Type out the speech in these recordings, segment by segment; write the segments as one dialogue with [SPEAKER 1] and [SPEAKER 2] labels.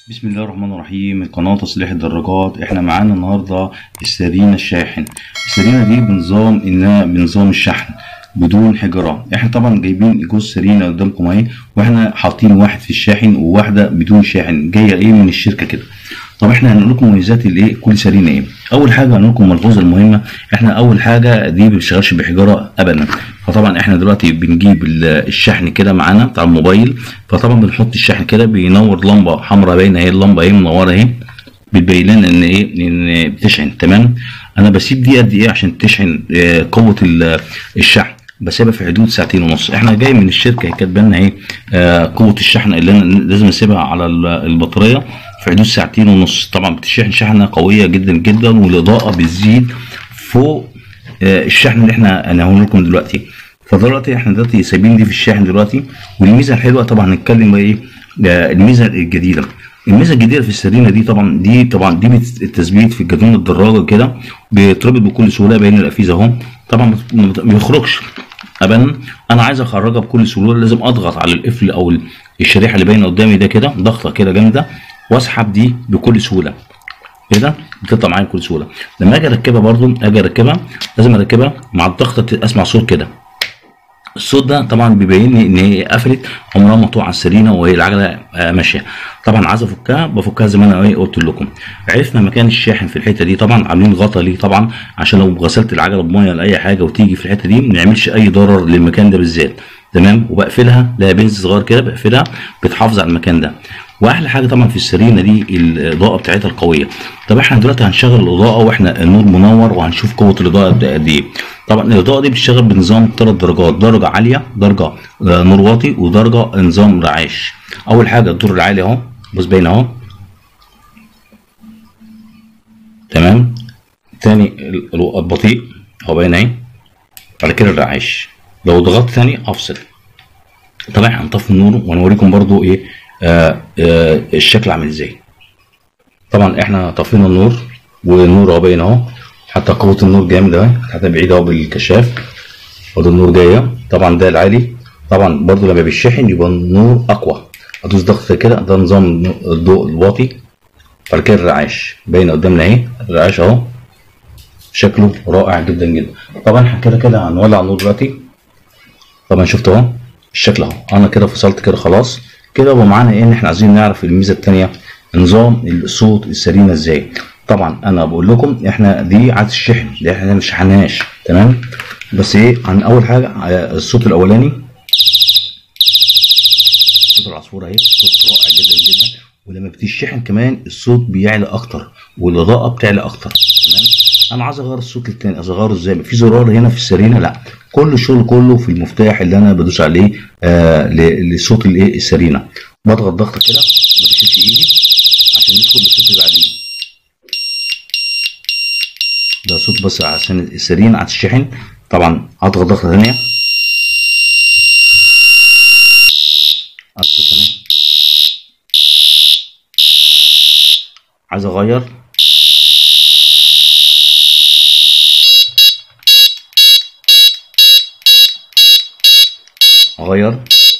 [SPEAKER 1] بسم الله الرحمن الرحيم. قناة تصليح الدراجات. احنا معانا النهاردة السرينة الشاحن. السرينة دي بنظام الشحن بدون حجرة. احنا طبعا جايبين جوز سرينة قدامكم اهي، واحنا حاطين واحد في الشاحن وواحدة بدون شاحن جاية من الشركة كده. طب احنا هنقول لكم مميزات كل سرينة ايه. اول حاجة هنقول لكم الملحوظة المهمة، احنا اول حاجة دي ما بتشتغلش بحجرة ابدا. فطبعا احنا دلوقتي بنجيب الشحن كده معانا بتاع الموبايل، فطبعا بنحط الشحن كده بينور لمبة حمراء باينة اهي، اللمبة اهي منورة اهي بتبين لنا ان بتشحن. تمام. انا بسيب دي قد ايه عشان تشحن قوة الشحن؟ بسيبها في حدود ساعتين ونص. احنا جاي من الشركة كاتبه لنا اهي قوة الشحن اللي انا لازم اسيبها على البطارية في حدود ساعتين ونص. طبعا بتشحن شحنة قوية جدا جدا، والاضاءة بتزيد فوق الشحن اللي انا هقول لكم دلوقتي. فدلوقتي احنا دلوقتي سايبين دي في الشاحن دلوقتي. والميزه الحلوه طبعا هنتكلم بقى ايه الميزه الجديده. الميزه الجديده في السرينه دي طبعا دي التثبيت في جدون الدراجه كده بيتربط بكل سهوله بين القفيز اهو. طبعا ما بيخرجش ابدا. انا عايز اخرجها بكل سهوله، لازم اضغط على القفل او الشريحه اللي باينه قدامي ده كده ضغطه كده جامده، واسحب دي بكل سهوله كده بتطلع معايا بكل سهوله. لما اجي اركبها لازم اركبها مع الضغطه اسمع صوت كده. الصوت ده طبعا بيبين لي ان هي قفلت، عمرها ما تقع على السرينه وهي العجله ماشيه. طبعا عايز بفكها زي ما انا قلت لكم. عرفنا مكان الشاحن في الحته دي، طبعا عاملين غطا ليه طبعا عشان لو غسلت العجله بميه ولا اي حاجه وتيجي في الحته دي ما نعملش اي ضرر للمكان ده بالذات. تمام. وبقفلها لها بنز صغير كده بقفلها بتحافظ على المكان ده. واحلى حاجه طبعا في السرينه دي الاضاءه بتاعتها القويه. طب احنا دلوقتي هنشغل الاضاءه واحنا النور منور وهنشوف قوه الاضاءه قد ايه. طبعا الاضاءه دي بتشتغل بنظام 3 درجات، درجه عاليه، درجه نور واطي، ودرجه نظام رعاش. اول حاجه الدور العالي اهو، بص باين اهو. تمام. تاني البطيء اهو باين اهي. بعد كده الرعاش. لو ضغطت تاني افصل. طبعا هنطفي النور وهنوريكم برضو ايه الشكل عامل ازاي. طبعا احنا طفينا النور والنور اهو باين اهو، حتى قوه النور جامد اهي، حتى بعيد اهو بالكشاف وده النور جايه. طبعا ده العالي. طبعا برضو لما بيشحن يبقى النور اقوى. ادوس ضغط كده، ده نظام الضوء الواطي. بعد كده الرعاش باين قدامنا اهي، الرعاش اهو شكله رائع جدا جدا. طبعا احنا كده هنولع النور دلوقتي. طبعا شفت اهو الشكل اهو. انا كده فصلت كده خلاص كده. ومعانا ايه ان احنا عايزين نعرف الميزه الثانيه، نظام الصوت السرينه ازاي. طبعا انا بقول لكم احنا دي عايز الشحن دي احنا مش شحناش. تمام. بس ايه عن اول حاجه الصوت الاولاني، صوت العصفوره اهي، صوت رائع جدا جدا. ولما بتشحن كمان الصوت بيعلى اكتر والاضاءه بتعلى اكتر. تمام. انا عايز اغير الصوت التاني، اصغره ازاي؟ في زرار هنا في السرينه؟ لا، كل الشغل كله في المفتاح اللي انا بدوس عليه لصوت السرينه. بضغط ضغطه كده، ما بشيلش ايدي عشان ندخل للصوت اللي بعديه. ده صوت بس عشان السرينه هتشحن. طبعا هضغط ضغطه ثانيه، عايز اغير. اغير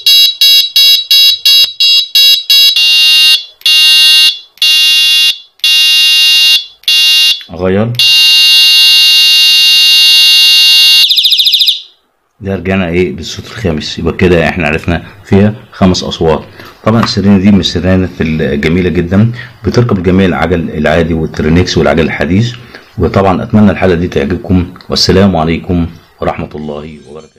[SPEAKER 1] ده رجعنا للصوت الخامس. يبقى كده احنا عرفنا فيها 5 اصوات. طبعا السرينه دي من السرينات الجميله جدا، بتركب جميع العجل العادي والترينكس والعجل الحديث. وطبعا اتمنى الحلقه دي تعجبكم، والسلام عليكم ورحمه الله وبركاته.